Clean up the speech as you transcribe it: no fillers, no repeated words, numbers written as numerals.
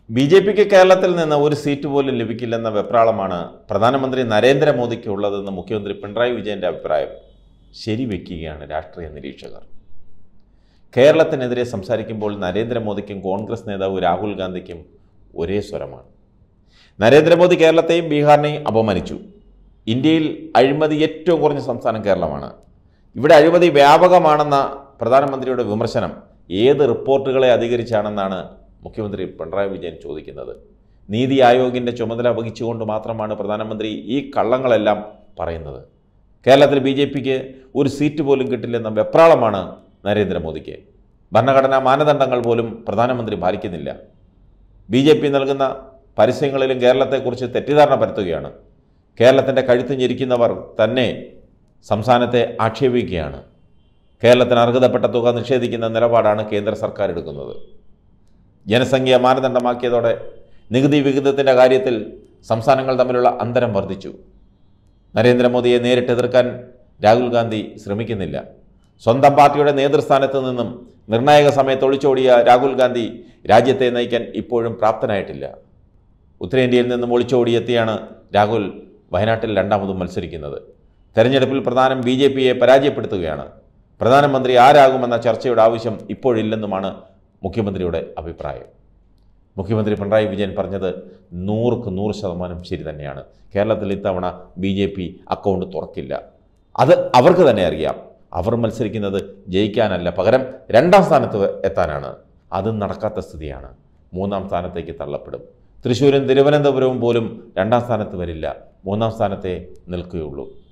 ബി.ജെ.പിക്ക് കേരളത്തിൽ നിന്ന് ഒരു സീറ്റ് പോലും ലഭിക്കില്ലെന്ന വെപ്രാളമാണ് പ്രധാനമന്ത്രി നരേന്ദ്രമോദിക്ക് ഉള്ളതെന്ന് മുഖ്യമന്ത്രി പിണറായി വിജയന്റെ അഭിപ്രായം ശരിവെക്കുകയാണ് രാഷ്ട്രീയ നിരീക്ഷകർ. കേരളത്തിനെതിരെ സംസാരിക്കുമ്പോൾ നരേന്ദ്രമോദിക്കും കോൺഗ്രസ് നേതാവ് രാഹുൽ ഗാന്ധിക്കും ഒരേ സ്വരമാണ്. നരേന്ദ്രമോദി കേരളത്തെയും ബീഹാറിനെയും അപമാനിച്ചു. ഇന്ത്യയിൽ അഴിമതി ഏറ്റവും കുറഞ്ഞ സംസ്ഥാനം കേരളമാണ്. ഇവിടെ അഴിമതി വ്യാപകമാണെന്ന പ്രധാനമന്ത്രിയുടെ വിമർശനം ഏത് റിപ്പോർട്ടുകളെ അധികരിച്ചാണെന്നാണ് മുഖ്യമന്ത്രി പിണറായി വിജയൻ ചോദിക്കുന്നത്. നീതി ആയോഗിൻ്റെ ചുമതല വഹിച്ചുകൊണ്ട് മാത്രമാണ് പ്രധാനമന്ത്രി ഈ കള്ളങ്ങളെല്ലാം പറയുന്നത്. കേരളത്തിൽ ബി.ജെ.പിക്ക് ഒരു സീറ്റ് പോലും കിട്ടില്ലെന്ന വെപ്രാളമാണ് നരേന്ദ്രമോദിക്ക്. ഭരണഘടനാ മാനദണ്ഡങ്ങൾ പോലും പ്രധാനമന്ത്രി പാലിക്കുന്നില്ല. ബി.ജെ.പി നൽകുന്ന പരസ്യങ്ങളിലും കേരളത്തെക്കുറിച്ച് തെറ്റിദ്ധാരണ പരത്തുകയാണ്. കേരളത്തിൻ്റെ കഴുത്ത് ഞെരിക്കുന്നവർ തന്നെ സംസ്ഥാനത്തെ ആക്ഷേപിക്കുകയാണ്. കേരളത്തിന് അർഹതപ്പെട്ട തുക നിഷേധിക്കുന്ന നിലപാടാണ് കേന്ദ്ര സർക്കാർ എടുക്കുന്നത്. ജനസംഖ്യ മാനദണ്ഡമാക്കിയതോടെ നികുതി വിഹിതത്തിൻ്റെ കാര്യത്തിൽ സംസ്ഥാനങ്ങൾ തമ്മിലുള്ള അന്തരം വർദ്ധിച്ചു. നരേന്ദ്രമോദിയെ നേരിട്ട് എതിർക്കാൻ രാഹുൽ ഗാന്ധി ശ്രമിക്കുന്നില്ല. സ്വന്തം പാർട്ടിയുടെ നേതൃസ്ഥാനത്ത് നിന്നും നിർണായക സമയത്ത് ഒളിച്ചോടിയ രാഹുൽ ഗാന്ധി രാജ്യത്തെ നയിക്കാൻ ഇപ്പോഴും പ്രാപ്തനായിട്ടില്ല. ഉത്തരേന്ത്യയിൽ നിന്നും ഒളിച്ചോടിയെത്തിയാണ് രാഹുൽ വയനാട്ടിൽ രണ്ടാമതും മത്സരിക്കുന്നത്. തെരഞ്ഞെടുപ്പിൽ പ്രധാനം ബി.ജെ.പിയെ പരാജയപ്പെടുത്തുകയാണ്. പ്രധാനമന്ത്രി ആരാകുമെന്ന ചർച്ചയുടെ ആവശ്യം ഇപ്പോഴില്ലെന്നുമാണ് മുഖ്യമന്ത്രിയുടെ അഭിപ്രായം. മുഖ്യമന്ത്രി പിണറായി വിജയൻ പറഞ്ഞത് 100% ശരി തന്നെയാണ്. കേരളത്തിൽ ഇത്തവണ ബി.ജെ.പി അക്കൗണ്ട് തുറക്കില്ല. അത് അവർക്ക് തന്നെ അറിയാം. അവർ മത്സരിക്കുന്നത് ജയിക്കാനല്ല, പകരം 2ാം സ്ഥാനത്ത് എത്താനാണ്. അതും നടക്കാത്ത സ്ഥിതിയാണ്. 3ാം സ്ഥാനത്തേക്ക് തള്ളപ്പെടും. തൃശ്ശൂരും തിരുവനന്തപുരവും പോലും 2ാം സ്ഥാനത്ത് വരില്ല, 3ാം സ്ഥാനത്തെ നിൽക്കുകയുള്ളൂ.